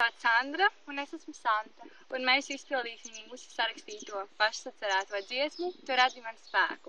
vārds Sandra, un es esmu Santa. Un mēs izpildīsim mūsu sarakstīto pašsacerēto dziesmu, Tu radi man spēku.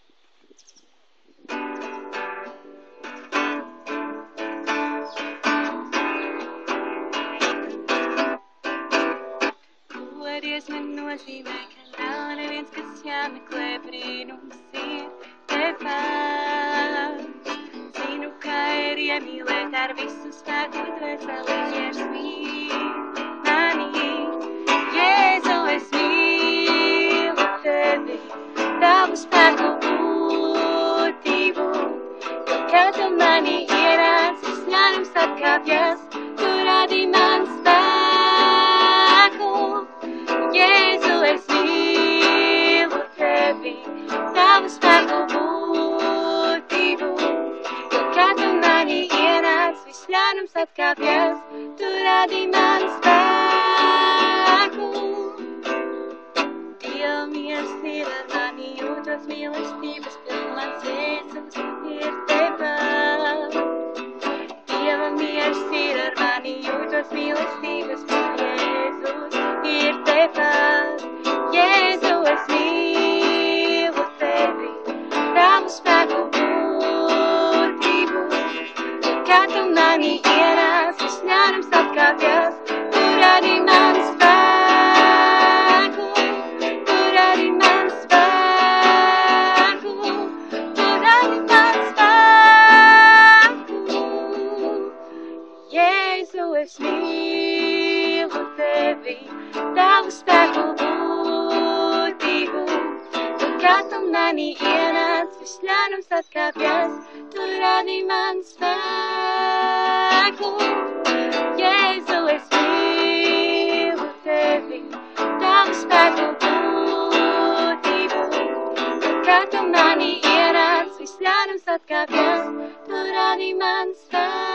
Glories man nozīmē, ka nav neviens, kas jāmeklē, brīnums ir Tevs. Zinu, ka ir iemīlēt ar visu spēku, dvēselies mīl mani. Jēzu, es mīlu Tevi, Tavu spēku būtību, jo kad Tu mani ienāc, viss ļaunums atkāpjas, Tu radi man spēku. Jēzu, es mīlu Tevi, Tavu spēku būtību, jo kad Tu mani ienāc, viss ļaunums atkāpjas, Tu radi man spēku. Dieva miers ir ar mani, jūtos mīlestības pilns, mans Jēzus ir Tevs. Dieva miers ir ar mani, jūtos mīlestības pilns, Jēzus ir Tevs. Jēzu, es mīlu Tevi, Tavu spēku būtību, kad Tu mani ienāc, viss ļaunums atkāpjas, Tu radi man spēku. Tu radi man spēku, Tu radi man spēku. Jēzu, es mīlu Tevi, Tavu spēku būtību, kad Tu mani ienāc, viss ļaunums atkāpjas, Tu radi man spēku. Jēzu, es mīlu Tevi, Tavu spēku būtību, kad Tu mani ienāc, viss ļaunums atkāpjas, Tu radi man spēku.